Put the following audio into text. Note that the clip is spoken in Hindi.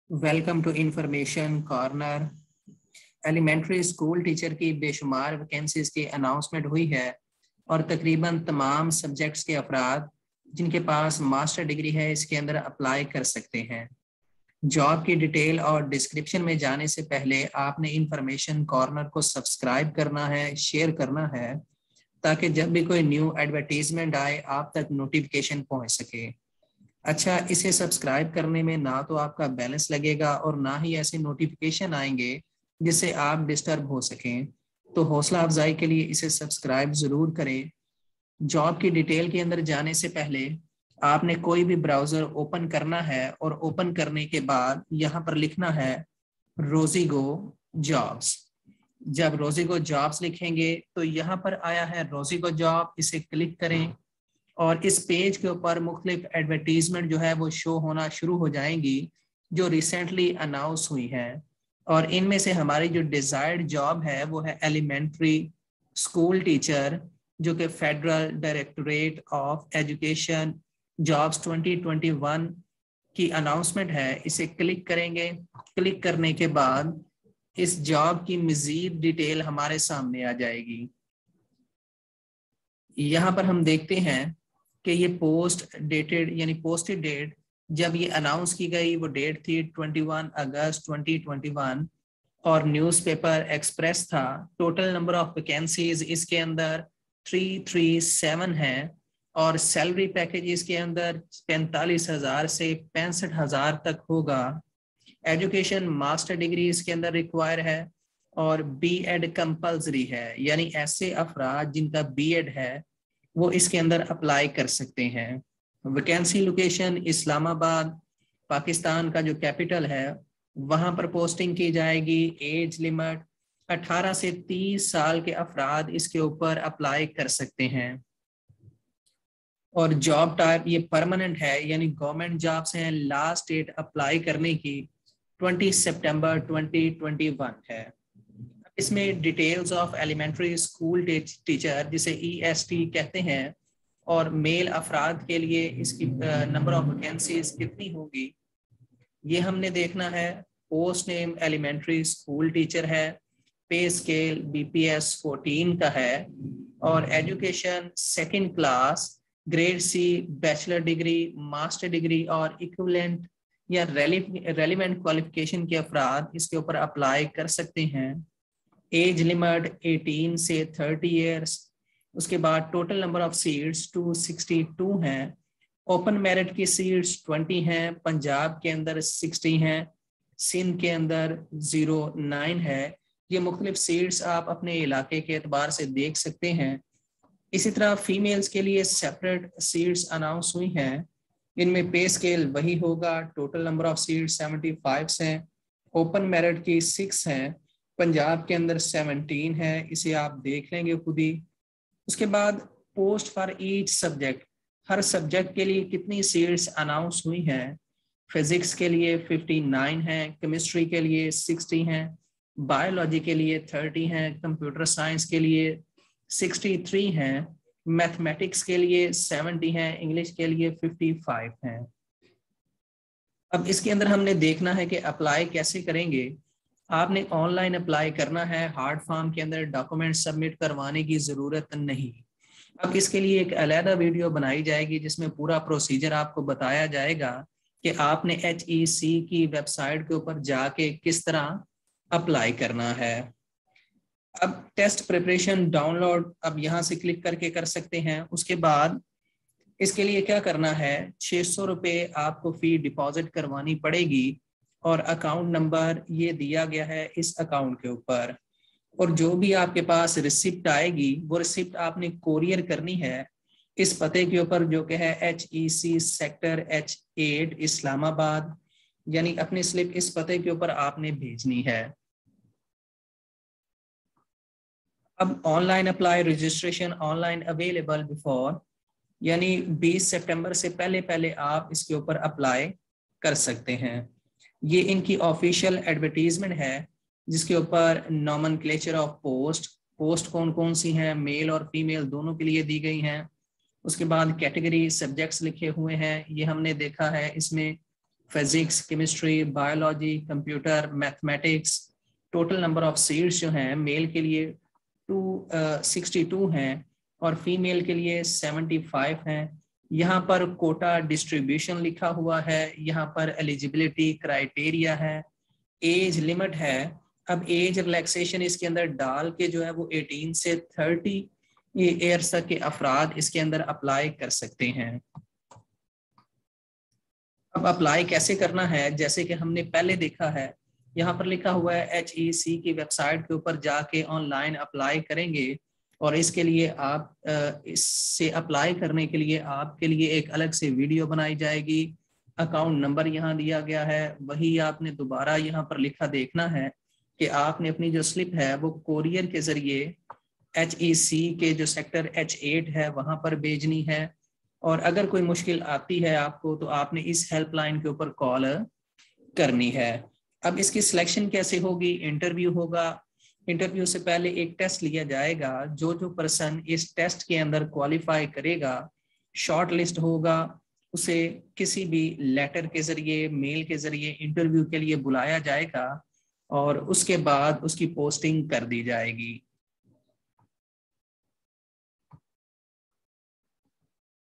Welcome to information corner. Elementary school teacher की बेशुमार वैकेंसीज की अनाउंसमेंट हुई है और तकरीबन तमाम सब्जेक्ट्स के अफराद जिनके पास मास्टर डिग्री है इसके अंदर अप्लाई कर सकते हैं। जॉब की डिटेल और डिस्क्रिप्शन में जाने से पहले आपने इंफॉर्मेशन कॉर्नर को सब्सक्राइब करना है, शेयर करना है, ताकि जब भी कोई न्यू एडवर्टीजमेंट आए आप तक नोटिफिकेशन पहुंच सके। अच्छा, इसे सब्सक्राइब करने में ना तो आपका बैलेंस लगेगा और ना ही ऐसे नोटिफिकेशन आएंगे जिससे आप डिस्टर्ब हो सकें। तो हौसला अफजाई के लिए इसे सब्सक्राइब जरूर करें। जॉब की डिटेल के अंदर जाने से पहले आपने कोई भी ब्राउजर ओपन करना है और ओपन करने के बाद यहाँ पर लिखना है रोजीगो जॉब्स। जब रोजीगो जॉब्स लिखेंगे तो यहाँ पर आया है रोजीगो जॉब, इसे क्लिक करें और इस पेज के ऊपर मुख्तलिफ एडवर्टीजमेंट जो है वो शो होना शुरू हो जाएंगी जो रिसेंटली अनाउंस हुई है। और इनमें से हमारी जो डिजायर्ड जॉब है वो है एलिमेंट्री स्कूल टीचर, जो कि federal directorate of education jobs 2021 की अनाउंसमेंट है। इसे क्लिक करेंगे। क्लिक करने के बाद इस जॉब की मजीद डिटेल हमारे सामने आ जाएगी। यहाँ पर हम देखते हैं कि ये पोस्ट डेटेड यानी पोस्टेड डेट जब ये अनाउंस की गई वो डेट थी 21 अगस्त 2021 और न्यूज़पेपर एक्सप्रेस था। टोटल नंबर ऑफ वैकेंसीज इसके अंदर 337 है और सैलरी पैकेजेस के अंदर 45,000 से 65,000 तक होगा। एजुकेशन मास्टर डिग्री इसके अंदर रिक्वायर है और बीएड कंपल्सरी है, यानी ऐसे अफराद जिनका बीएड है वो इसके अंदर अप्लाई कर सकते हैं। वैकेंसी लोकेशन इस्लामाबाद, पाकिस्तान का जो कैपिटल है वहां पर पोस्टिंग की जाएगी। एज लिमिट 18 से 30 साल के अफराद इसके ऊपर अप्लाई कर सकते हैं और जॉब टाइप ये परमानेंट है, यानी गवर्नमेंट जॉब्स हैं। लास्ट डेट अप्लाई करने की 20 सितंबर 2021 है। इसमें details of elementary school teacher जिसे EST कहते हैं और मेल अफराद के लिए इसकी नंबर ऑफ वैकेंसीज कितनी होगी ये हमने देखना है। Post name elementary school teacher है। पे स्केल BPS 14 का है और education second class, grade C, bachelor degree, master degree और इक्विवेलेंट या रेलिवेंट क्वालिफिकेशन के अफराद इसके ऊपर अप्लाई कर सकते हैं। एज लिमिट 18 से 30 इयर्स। उसके बाद टोटल नंबर ऑफ सीट्स 262 हैं। ओपन मेरिट की सीट्स 20 हैं। पंजाब के अंदर 60 हैं, सिंध के अंदर 09 है। ये मुख्तलिफ सीट्स आप अपने इलाके के एतबार से देख सकते हैं। इसी तरह फीमेल्स के लिए सेपरेट सीट्स अनाउंस हुई हैं। इनमें पे स्केल वही होगा। टोटल नंबर ऑफ सीट्स 75 हैं। ओपन मेरिट की 6 हैं। पंजाब के अंदर 17 है, इसे आप देख लेंगे खुद ही। उसके बाद पोस्ट फॉर ईच सब्जेक्ट, हर सब्जेक्ट के लिए कितनी सीट्स अनाउंस हुई हैं। फिजिक्स के लिए 59 है, केमिस्ट्री के लिए 60 हैं, बायोलॉजी के लिए 30 हैं, कंप्यूटर साइंस के लिए 63 हैं, मैथमेटिक्स के लिए 70 हैं, इंग्लिश के लिए 55 हैं। अब इसके अंदर हमने देखना है कि अप्लाई कैसे करेंगे। आपने ऑनलाइन अप्लाई करना है, हार्ड फॉर्म के अंदर डॉक्यूमेंट सबमिट करवाने की ज़रूरत नहीं। अब इसके लिए एक अलहदा वीडियो बनाई जाएगी जिसमें पूरा प्रोसीजर आपको बताया जाएगा कि आपने HEC की वेबसाइट के ऊपर जाके किस तरह अप्लाई करना है। अब टेस्ट प्रिपरेशन डाउनलोड अब यहाँ से क्लिक करके कर सकते हैं। उसके बाद इसके लिए क्या करना है, 600 रुपये आपको फ़ी डिपॉजिट करवानी पड़ेगी और अकाउंट नंबर ये दिया गया है इस अकाउंट के ऊपर। और जो भी आपके पास रिसिप्ट आएगी वो रिसिप्ट आपने कोरियर करनी है इस पते के ऊपर जो कि है HEC सेक्टर H8 इस्लामाबाद, यानी अपनी स्लिप इस पते के ऊपर आपने भेजनी है। अब online apply registration online available before, यानी 20 सितंबर से पहले पहले आप इसके ऊपर अप्लाई कर सकते हैं। ये इनकी ऑफिशियल एडवर्टीजमेंट है जिसके ऊपर नॉमेनक्लेचर ऑफ पोस्ट कौन कौन सी हैं, मेल और फीमेल दोनों के लिए दी गई हैं। उसके बाद कैटेगरी सब्जेक्ट्स लिखे हुए हैं, ये हमने देखा है। इसमें physics, chemistry, biology, computer, mathematics. Total number of seats जो हैं मेल के लिए 262 हैं और फीमेल के लिए 75 हैं। यहाँ पर कोटा डिस्ट्रीब्यूशन लिखा हुआ है, यहाँ पर एलिजिबिलिटी क्राइटेरिया है, एज लिमिट है। अब एज रिलैक्सेशन इसके अंदर डाल के जो है वो 18 से 30 ईयर्स तक के अफराद इसके अंदर अप्लाई कर सकते हैं। अब अप्लाई कैसे करना है, जैसे कि हमने पहले देखा है, यहाँ पर लिखा हुआ है HEC की वेबसाइट के ऊपर जाके ऑनलाइन अप्लाई करेंगे और इसके लिए आप इससे अप्लाई करने के लिए आपके लिए एक अलग से वीडियो बनाई जाएगी। अकाउंट नंबर यहाँ दिया गया है, वही आपने दोबारा यहाँ पर लिखा देखना है कि आपने अपनी जो स्लिप है वो कोरियर के जरिए HEC के जो सेक्टर H8 है वहां पर भेजनी है। और अगर कोई मुश्किल आती है आपको तो आपने इस हेल्पलाइन के ऊपर कॉल करनी है। अब इसकी सिलेक्शन कैसे होगी, इंटरव्यू होगा। इंटरव्यू से पहले एक टेस्ट लिया जाएगा, जो पर्सन इस टेस्ट के अंदर क्वालिफाई करेगा, शॉर्ट लिस्ट होगा, उसे किसी भी लेटर के जरिए, मेल के जरिए इंटरव्यू के लिए बुलाया जाएगा और उसके बाद उसकी पोस्टिंग कर दी जाएगी।